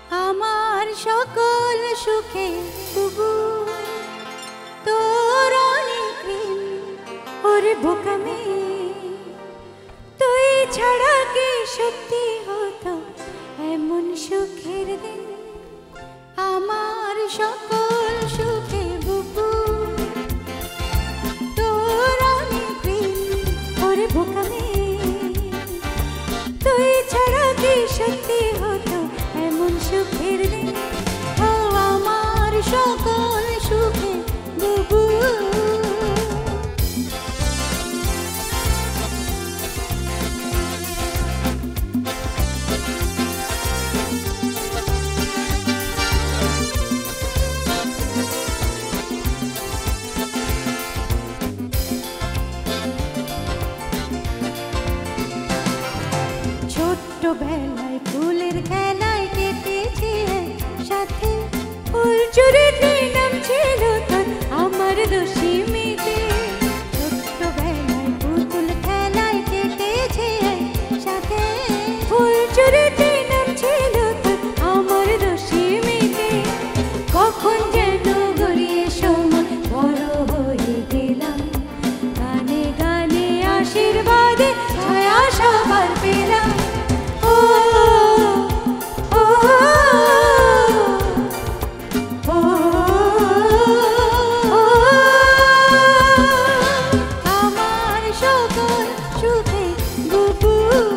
আমার সকল সুখে বুবু তোর অনেক ঋণ। ওরে বোকা মেয়ে, তুই ছাড়া কি সত্যি হতো এমন সুখের দিন? আমার সকল সুখে বুবু তোর অনেক ঋণ। ওরে বোকা মেয়ে, তুই ছাড়া কি সত্যি হতো এমন সুখের দিন? ও আমার সকল সুখে বুবু। ছোট্টবেলায় ফুলের খেলায় কেটেছে সাথে, ফুল চুরিতে নাম ছিল তোর আমার দোষী মেয়েতে। ছোট্টবেলায় পুতুল খেলায় কেটেছে সাথে, ফুল চুরিতে নাম ছিল তোর আমার দোষী মেয়েতে। কখন যেন গড়িয়ে সময় বড় হয়ে গেলাম, গানে গানে আশীর্বাদে ছায়া সবার পেলাম। আমার সকল সুখে বুবু।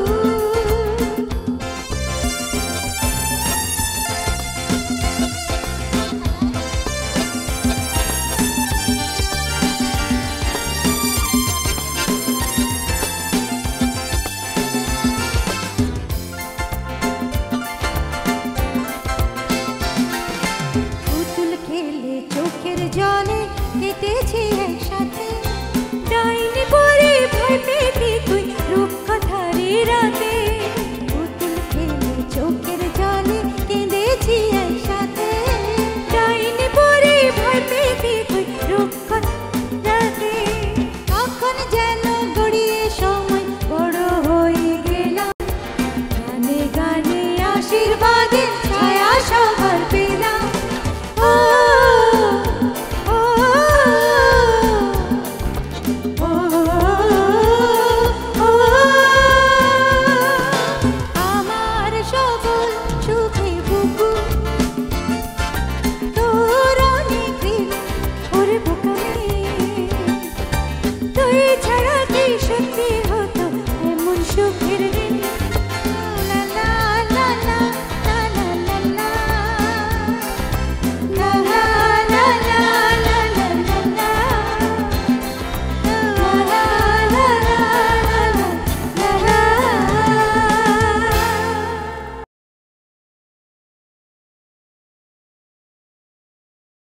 চোখের জলে কেটেছি একসাথে, ডাইনি পরে ভয় পেতি তুই রূপকথারি রাতে। পুতুল খেলে চোখের জলে কেঁদেছি একসাথে, ডাইনি পরে ভয় পেতি তুই রূপকথাতে। কখন যেন গড়িয়ে সময় বড় হয়ে গেলাম, গানে গানে আশীর্বাদে